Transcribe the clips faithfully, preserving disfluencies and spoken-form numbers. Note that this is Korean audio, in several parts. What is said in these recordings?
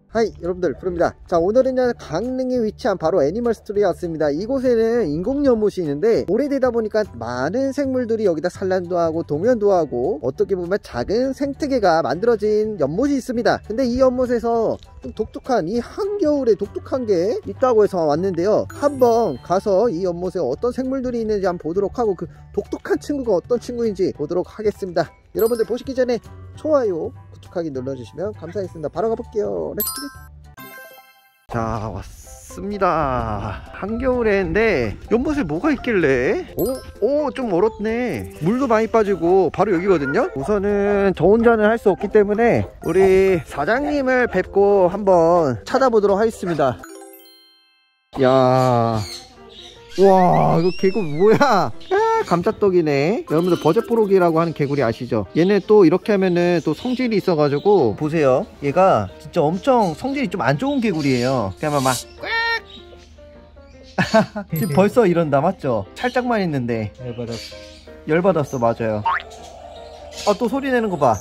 하이 여러분들, 프로입니다. 자, 오늘은요 강릉에 위치한 바로 애니멀 스토리에 왔습니다. 이곳에는 인공 연못이 있는데 오래되다 보니까 많은 생물들이 여기다 산란도 하고 동면도 하고 어떻게 보면 작은 생태계가 만들어진 연못이 있습니다. 근데 이 연못에서 좀 독특한, 이 한겨울에 독특한 게 있다고 해서 왔는데요, 한번 가서 이 연못에 어떤 생물들이 있는지 한번 보도록 하고 그 독특한 친구가 어떤 친구인지 보도록 하겠습니다. 여러분들 보시기 전에 좋아요, 구독하기 눌러주시면 감사하겠습니다. 바로 가볼게요. 렛츠기. 자, 왔습니다. 한겨울에인데 연못에 뭐가 있길래? 오, 오, 좀 얼었네. 물도 많이 빠지고 바로 여기거든요. 우선은 저 혼자는 할 수 없기 때문에 우리 사장님을 뵙고 한번 찾아보도록 하겠습니다. 야, 와, 이거 개구 뭐야? 아, 감자떡이네. 여러분들 버젯포록이라고 하는 개구리 아시죠? 얘네 또 이렇게 하면은 또 성질이 있어가지고 보세요. 얘가 진짜 엄청 성질이 좀 안 좋은 개구리예요. 그냥 막 지금 벌써 이런다, 맞죠? 살짝만 했는데 열받았어. 열받았어, 맞아요. 아, 또 소리 내는 거 봐.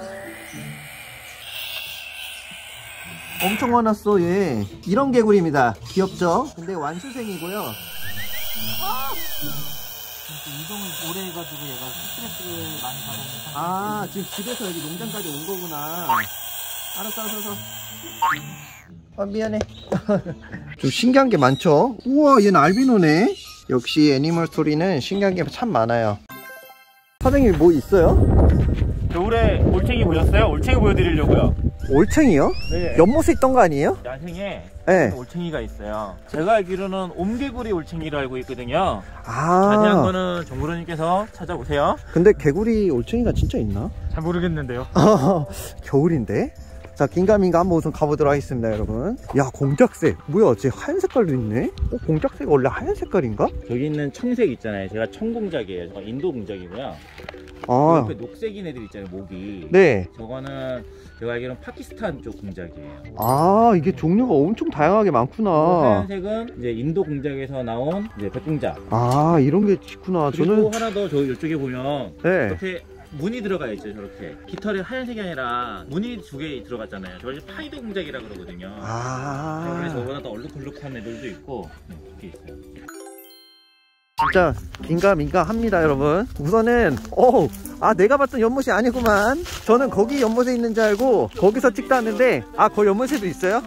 엄청 화났어 얘. 이런 개구리입니다. 귀엽죠? 근데 완수생이고요. 아! 이동을 오래 해가지고 얘가 스트레스를 많이 받는 상태. 아, 지금 집에서 여기 농장까지 온 거구나. 알았어, 알았어, 알았어. 아, 미안해. 좀 신기한 게 많죠? 우와, 얘는 알비노네. 역시 애니멀 스토리는 신기한 게 참 많아요. 사장님 뭐 있어요? 겨울에 올챙이 보셨어요? 올챙이 보여드리려고요. 올챙이요? 네. 연못에 있던 거 아니에요? 야생에 네. 올챙이가 있어요. 제가 알기로는 옴개구리 올챙이를 알고 있거든요. 아, 자세한 거는 정부로님께서 찾아보세요. 근데 개구리 올챙이가 진짜 있나? 잘 모르겠는데요. 겨울인데? 자, 긴가민가 한번 우선 가보도록 하겠습니다, 여러분. 야, 공작새. 뭐야, 쟤 하얀 색깔도 있네? 어, 공작새가 원래 하얀 색깔인가? 저기 있는 청색 있잖아요. 제가 청공작이에요. 저거 인도 공작이고요. 아, 옆에 녹색인 애들 있잖아요, 목이. 네. 저거는 제가 알기로는 파키스탄 쪽 공작이에요. 아, 이게 종류가 엄청 다양하게 많구나. 하얀색은 이제 인도 공작에서 나온 이제 백공작. 아, 이런 게 있구나. 그리고 저는. 하나 더, 저 이쪽에 보면 네. 이렇게 무늬 들어가 있죠. 저렇게 깃털이 하얀색이 아니라 무늬 두 개 들어갔잖아요. 저걸 파이도 공작이라 그러거든요. 아, 원래 저보다 더 얼룩덜룩한 애들도 있고 이렇게 있어요. 진짜 긴가민가 합니다, 여러분. 우선은 어, 아, 내가 봤던 연못이 아니구만. 저는 거기 연못에 있는 줄 알고 거기서 찍다는데, 아, 거기 연못에도 있어요?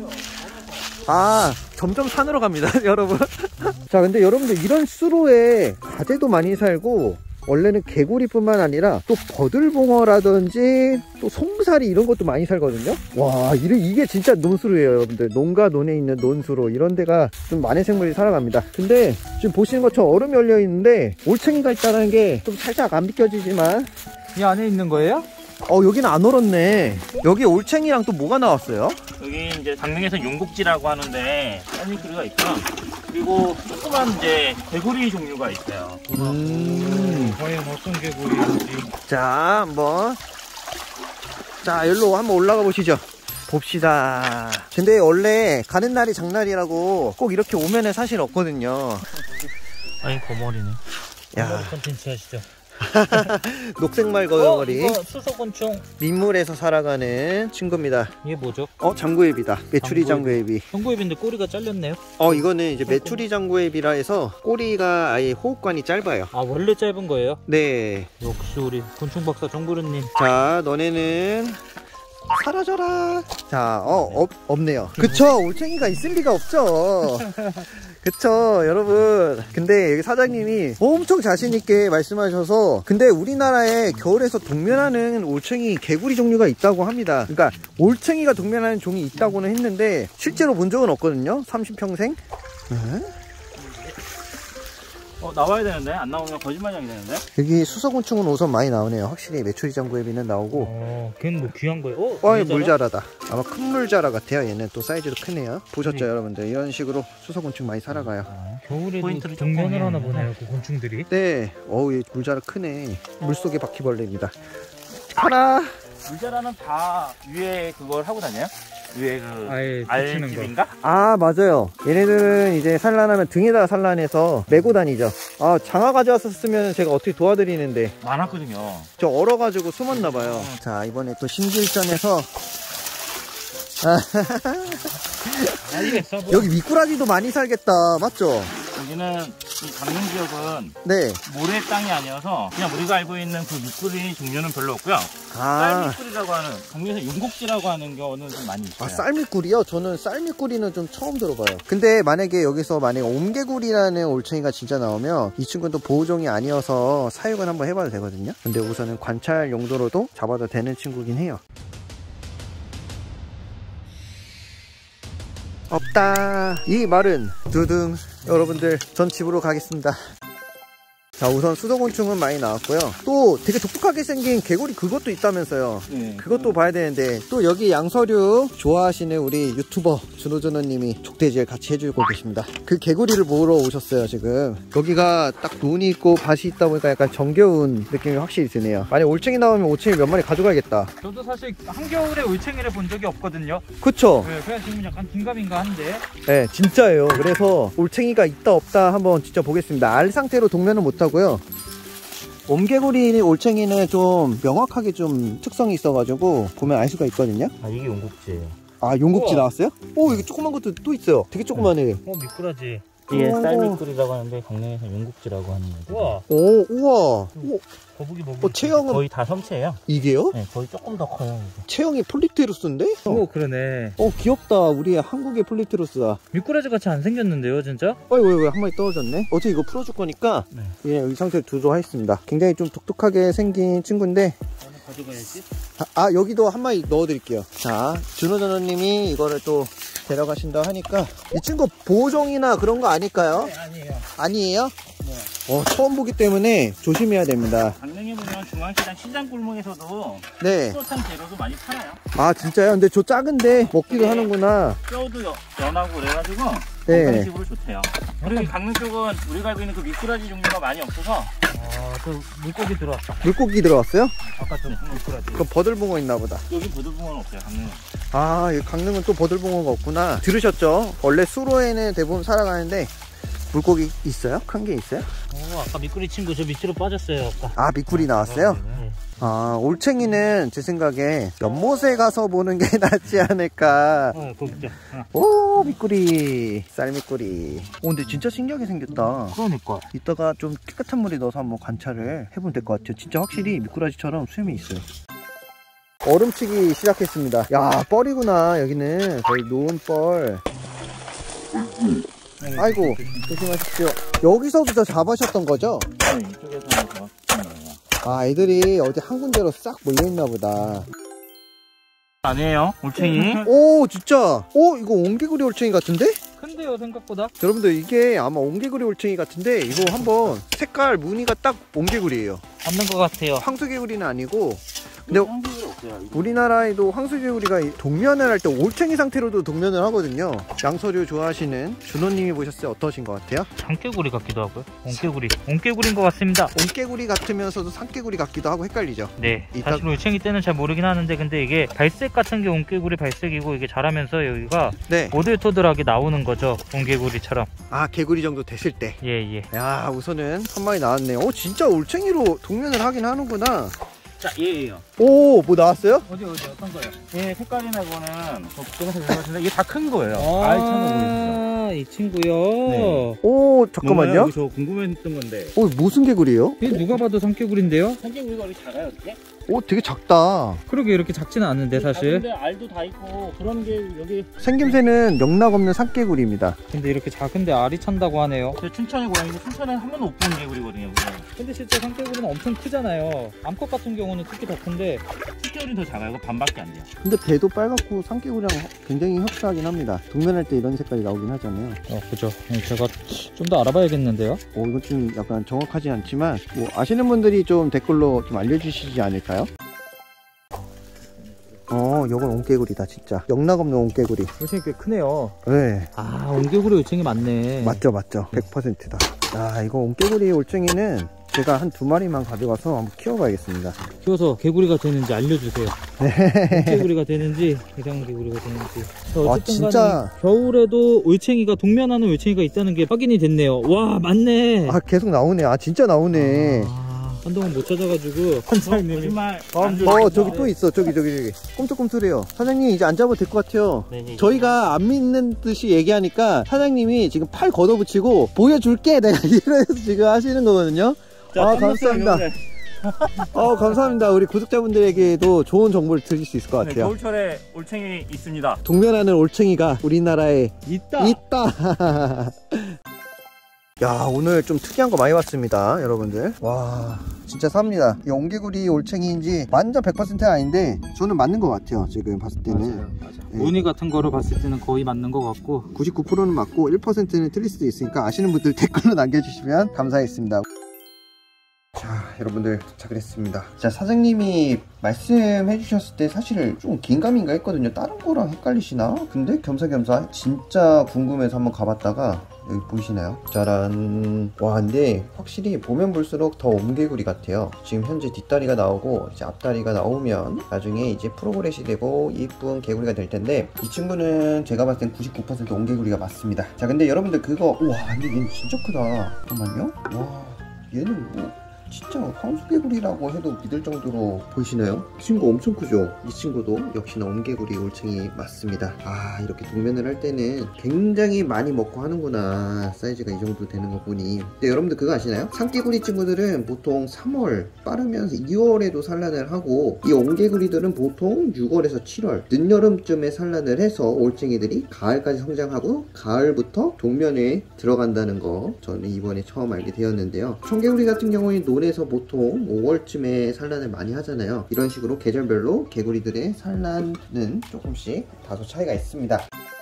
아, 점점 산으로 갑니다, 여러분. 자, 근데 여러분들 이런 수로에 가재도 많이 살고, 원래는 개구리뿐만 아니라 또 버들봉어라든지 또 송사리 이런 것도 많이 살거든요. 와, 이게 진짜 논수로예요, 여러분들. 농가 논에 있는 논수로, 이런 데가 좀 많은 생물이 살아갑니다. 근데 지금 보시는 것처럼 얼음이 열려 있는데 올챙이가 있다는 게 좀 살짝 안 믿겨지지만, 이 안에 있는 거예요? 어, 여기는 안 얼었네. 여기 올챙이랑 또 뭐가 나왔어요? 여기 이제 강릉에서 용국지라고 하는데 쌀미꾸리가 있고요. 그리고 조그만 이제 개구리 종류가 있어요. 음. 과연 어떤 개구리인지. 자, 한번. 자, 여기로 한번 올라가 보시죠. 봅시다. 근데 원래 가는 날이 장날이라고 꼭 이렇게 오면은 사실 없거든요. 아니, 거머리네. 야, 컨텐츠 하시죠. 녹색말 거머리. 어, 이거 수소곤충. 민물에서 살아가는 친구입니다. 이게 뭐죠? 어, 장구애비다. 메추리 장구애비. 청구애비인데 꼬리가 잘렸네요. 어, 이거는 이제 메추리 장구애비라 해서 꼬리가 아예 호흡관이 짧아요. 아, 원래 짧은 거예요? 네. 역시 우리 곤충박사 정부르님. 자, 너네는 사라져라. 자, 어, 없, 없네요. 그쵸, 올챙이가 있을 리가 없죠. 그쵸, 여러분. 근데 여기 사장님이 엄청 자신있게 말씀하셔서, 근데 우리나라에 겨울에서 동면하는 올챙이 개구리 종류가 있다고 합니다. 그러니까 올챙이가 동면하는 종이 있다고는 했는데 실제로 본 적은 없거든요, 삼십 평생. 네? 어, 나와야 되는데 안 나오면 거짓말이 되는데. 여기 수소곤충은 우선 많이 나오네요. 확실히 메추리 장구애비는 나오고. 어, 걔는 뭐 귀한 거예요? 어, 어, 물자라다. 아마 큰 물자라 같아요. 얘는 또 사이즈도 크네요. 보셨죠, 네. 여러분들? 이런 식으로 수소곤충 많이 살아가요. 아, 겨울에도 포인트를 동면을 좀 하나 보네요, 그 곤충들이. 네. 어우, 얘 물자라 크네. 물속의 바퀴벌레입니다. 가라. 물자라는 다 위에 그걸 하고 다녀요? 위에 그 아예 붙이는 거. 알집인가? 아, 맞아요. 얘네들은 이제 산란하면 등에다가 산란해서 메고 다니죠. 아, 장화 가져왔었으면 제가 어떻게 도와드리는데 많았거든요. 저 얼어가지고 숨었나봐요. 자, 이번에 또 신길전에서 알겠어. 뭐. 여기 미꾸라지도 많이 살겠다. 맞죠? 여기는 이 강릉 지역은 네. 모래 땅이 아니어서 그냥 우리가 알고 있는 그 미꾸리 종류는 별로 없고요. 아, 쌀미꾸리라고 하는, 강릉에서 윤곡지라고 하는 경우는 좀 많이 있어요. 아 쌀미꾸리요? 저는 쌀미꾸리는 좀 처음 들어봐요. 근데 만약에 여기서 만약에 옴개구리라는 올챙이가 진짜 나오면 이 친구는 또 보호종이 아니어서 사육은 한번 해봐도 되거든요. 근데 우선은 관찰 용도로도 잡아도 되는 친구긴 해요. 없다. 이 말은 두둥. 여러분들 전 집으로 가겠습니다. 자, 우선 수도곤충은 많이 나왔고요. 또 되게 독특하게 생긴 개구리 그것도 있다면서요. 네. 그것도 봐야 되는데 또 여기 양서류 좋아하시는 우리 유튜버 준호준호님이 족대지를 같이 해주고 계십니다. 그 개구리를 보러 오셨어요. 지금 여기가 딱 눈이 있고 밭이 있다 보니까 약간 정겨운 느낌이 확실히 드네요. 만약 올챙이 나오면 올챙이 몇 마리 가져가야겠다. 저도 사실 한겨울에 올챙이를 본 적이 없거든요. 그쵸? 네, 그냥 지금 약간 긴가민가 한데. 네, 진짜예요. 그래서 올챙이가 있다 없다 한번 진짜 보겠습니다. 알 상태로 동면은 못하고요. 옴개구리 올챙이는 좀 명확하게 좀 특성이 있어가지고 보면 알 수가 있거든요. 아, 이게 용곡지예요. 아, 용곡지 우와. 나왔어요? 오, 여기 조그만 것도 또 있어요. 되게 조그만해. 어, 미꾸라지. 이게 오. 쌀미꾸리라고 하는데 강릉에서 용곡지라고 하는 거죠. 우와. 오, 우와. 오, 거북이 먹이. 어, 체형은 거의 다 섬체예요. 이게요? 네, 거의 조금 더 커요. 이거. 체형이 폴리테루스인데? 오, 그러네. 어, 귀엽다. 우리 한국의 폴리테루스다. 미꾸라지 같이 안 생겼는데요, 진짜? 어이, 왜, 왜, 한 마리 떨어졌네? 어차피 이거 풀어줄 거니까 네. 그냥 이 상태로 두도록 하겠습니다. 굉장히 좀 독특하게 생긴 친구인데 나는 가져가야지. 아, 아, 여기도 한 마리 넣어드릴게요. 자, 준호전호님이 이거를 또 데려가신다 하니까 이 친구 보호종이나 그런 거 아닐까요? 네, 아니에요. 아니에요? 네. 어, 처음 보기 때문에 조심해야 됩니다. 강릉에 보면 중앙시장 시장 골목에서도 네. 수어탕 재료도 많이 팔아요. 아, 진짜요? 근데 저 작은데 먹기도 네. 하는구나. 뼈도 여- 연하고 그래가지고 네. 건강식으로 좋대요. 그리고 강릉 쪽은 우리가 알고 있는 그 미꾸라지 종류가 많이 없어서 아, 저 물고기 들어왔다. 물고기 들어왔어요? 아까 저 미꾸라지. 그 버들붕어 있나 보다. 여기 보들붕어는 없어요. 강릉은. 아, 이 강릉은 또 버들붕어가 없구나. 들으셨죠? 원래 수로에는 대부분 살아가는데 물고기 있어요? 큰 게 있어요? 어, 아까 미꾸리 친구 저 밑으로 빠졌어요, 아까. 아, 미꾸리 나왔어요? 네. 아, 올챙이는 제 생각에 연못에 가서 보는 게 낫지 않을까. 어, 거기 있죠. 어. 오, 미꾸리. 쌀미꾸리. 오, 근데 진짜 신기하게 생겼다. 그러니까. 이따가 좀 깨끗한 물에 넣어서 한번 관찰을 해보면 될 것 같아요. 진짜 확실히 미꾸라지처럼 수염이 있어요. 얼음치기 시작했습니다. 야, 뻘이구나. 여기는 거의 노은 뻘. 아이고, 조심하십시오. 여기서도 다 잡으셨던 거죠? 네, 이쪽에서 잡았어요. 아, 애들이 어디 한 군데로 싹 몰려있나 보다. 아니에요, 올챙이. 오, 진짜. 오, 이거 옹개구리 올챙이 같은데? 큰데요, 생각보다? 여러분들, 이게 아마 옹개구리 올챙이 같은데 이거 한번 색깔 무늬가 딱 옹개구리예요. 없는 것 같아요. 황소개구리는 아니고. 근데 한국에 없어요. 이거. 우리나라에도 황소개구리가 동면을 할 때 올챙이 상태로도 동면을 하거든요. 양서류 좋아하시는 준호님이 보셨어요? 어떠신 것 같아요? 장개구리 같기도 하고요. 옹개구리. 옹개구리인 것 같습니다. 옹개구리 같으면서도 산개구리 같기도 하고 헷갈리죠. 네. 이따- 사실 올챙이 때는 잘 모르긴 하는데 근데 이게 발색 같은 게 옹개구리 발색이고 이게 자라면서 여기가 네. 오들토들하게 나오는 거죠. 옹개구리처럼. 아, 개구리 정도 됐을 때. 예, 예. 야, 우선은 한 마리 나왔네요. 오, 진짜 올챙이로 동면을 하긴 하는구나. 자, 얘예요. 오, 뭐 나왔어요? 어디 어디 어떤 거요? 얘 색깔이나 이거는 걱정해서 그러시는데 이게 다 큰 거예요. 알찬 거 보이시죠? 아, 이 친구요. 네. 오, 잠깐만요. 이거 저 궁금했던 건데. 오, 무슨 개구리예요? 이게 누가 봐도 산개구리인데요? 산개구리가 이렇게 작아요, 어떻게? 오, 되게 작다. 그러게 이렇게 작지는 않은데 사실. 근데 알도 다 있고 그런 게 여기 생김새는 영락 없는 산개구리입니다. 근데 이렇게 작은데 알이 찬다고 하네요. 저 춘천의 고양이인데 춘천에 한 번도 못 본 개구리거든요. 근데 실제 산개구리는 엄청 크잖아요. 암컷 같은 경우는 특히 더 큰데 숫개구리는 더 작아요. 이거 반밖에 안 돼요. 근데 배도 빨갛고 산개구리랑 굉장히 흡사하긴 합니다. 동면할 때 이런 색깔이 나오긴 하잖아요. 어, 그죠. 제가 좀 더 알아봐야겠는데요. 오, 이건 좀 약간 정확하지 않지만 뭐 아시는 분들이 좀 댓글로 좀 알려주시지 않을까요? 어, 이건 옹개구리다 진짜. 영락 없는 옹개구리. 올챙이 꽤 크네요. 네, 아, 옹개구리 올챙이 맞네. 맞죠 맞죠. 백 퍼센트다. 아, 이거 옹개구리 올챙이는 제가 한 두 마리만 가져가서 한번 키워봐야겠습니다. 키워서 개구리가 되는지 알려주세요. 네. 개구리가 되는지 대장 개구리가 되는지. 어쨌든 와, 진짜. 간에 겨울에도 올챙이가 동면하는 올챙이가 있다는 게 확인이 됐네요. 와, 맞네. 아, 계속 나오네. 아, 진짜 나오네. 아, 한동안 못 찾아가지고 선장님이 거짓말. 어 저기 또 있어. 저기 저기 저기 꿈틀꿈틀해요. 사장님 이제 안 잡아도 될 것 같아요. 네네. 저희가 안 믿는 듯이 얘기하니까 사장님이 지금 팔 걷어붙이고 보여줄게 내가 이래서 지금 하시는 거거든요. 아 감사합니다. 어 감사합니다. 우리 구독자분들에게도 좋은 정보를 드릴 수 있을 것 네, 같아요. 겨울철에 올챙이 있습니다. 동면하는 올챙이가 우리나라에 있다. 있다. 야 오늘 좀 특이한 거 많이 봤습니다 여러분들. 와 진짜 삽니다. 이 옹개구리 올챙이인지 완전 백 퍼센트 아닌데 저는 맞는 것 같아요 지금 봤을 때는. 맞아요, 맞아요. 네. 무늬 같은 거로 봤을 때는 거의 맞는 것 같고 구십구 퍼센트는 맞고 일 퍼센트는 틀릴 수도 있으니까 아시는 분들 댓글로 남겨주시면 감사하겠습니다. 자 여러분들 도착을 했습니다. 자 사장님이 말씀해 주셨을 때 사실 좀 긴가민가 했거든요. 다른 거랑 헷갈리시나? 근데 겸사겸사 진짜 궁금해서 한번 가봤다가 여기 보이시나요? 짜란. 와 근데 확실히 보면 볼수록 더 옴개구리 같아요. 지금 현재 뒷다리가 나오고 이제 앞다리가 나오면 나중에 이제 프로그레시 되고 이쁜 개구리가 될 텐데 이 친구는 제가 봤을 땐 구십구 퍼센트 옴개구리가 맞습니다. 자 근데 여러분들 그거 우와 근데 얘는 진짜 크다. 잠깐만요. 와 얘는 뭐 진짜 황소개구리라고 해도 믿을 정도로 보이시나요? 이 친구 엄청 크죠? 이 친구도 역시나 옴개구리 올챙이 맞습니다. 아 이렇게 동면을 할 때는 굉장히 많이 먹고 하는구나. 사이즈가 이 정도 되는 거 보니. 근데 여러분들 그거 아시나요? 산개구리 친구들은 보통 삼월 빠르면 이월에도 산란을 하고 이 옴개구리들은 보통 유월에서 칠월 늦여름쯤에 산란을 해서 올챙이들이 가을까지 성장하고 가을부터 동면에 들어간다는 거 저는 이번에 처음 알게 되었는데요. 청개구리 같은 경우에는 논에서 보통 오월쯤에 산란을 많이 하잖아요. 이런 식으로 계절별로 개구리들의 산란은 조금씩 다소 차이가 있습니다.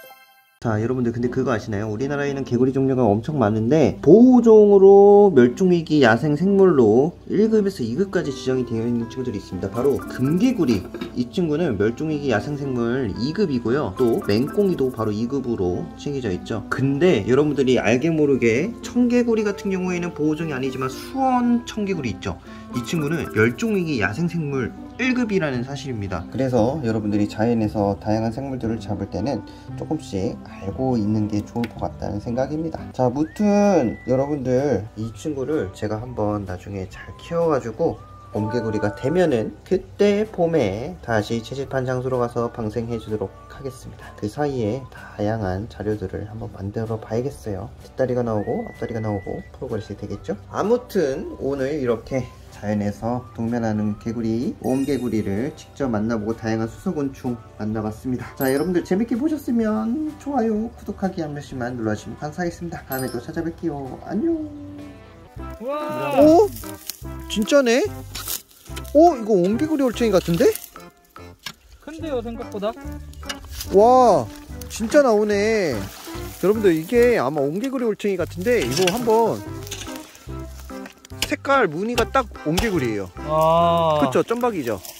자 여러분들 근데 그거 아시나요? 우리나라에는 개구리 종류가 엄청 많은데 보호종으로 멸종위기 야생생물로 일 급에서 이 급까지 지정이 되어 있는 친구들이 있습니다. 바로 금개구리. 이 친구는 멸종위기 야생생물 이 급이고요. 또 맹꽁이도 바로 이 급으로 챙겨져 있죠. 근데 여러분들이 알게 모르게 청개구리 같은 경우에는 보호종이 아니지만 수원 청개구리 있죠. 이 친구는 멸종위기 야생생물 일 급이라는 사실입니다. 그래서 여러분들이 자연에서 다양한 생물들을 잡을 때는 조금씩 알고 있는 게 좋을 것 같다는 생각입니다. 자 무튼 여러분들 이 친구를 제가 한번 나중에 잘 키워가지고 옴개구리가 되면은 그때 봄에 다시 채집한 장소로 가서 방생해 주도록 하겠습니다. 그 사이에 다양한 자료들을 한번 만들어 봐야겠어요. 뒷다리가 나오고 앞다리가 나오고 프로그레스 되겠죠? 아무튼 오늘 이렇게 자연에서 동면하는 개구리, 옴개구리를 직접 만나보고 다양한 수소곤충 만나봤습니다. 자 여러분들 재밌게 보셨으면 좋아요, 구독하기 한 번씩만 눌러주시면 감사하겠습니다. 다음에 또 찾아뵐게요. 안녕. 와 오? 진짜네? 오 이거 옴개구리 올챙이 같은데? 큰데요 생각보다. 와 진짜 나오네. 여러분들 이게 아마 옴개구리 올챙이 같은데 이거 한번 색깔 무늬가 딱 옴개구리예요. 아 그쵸? 점박이죠?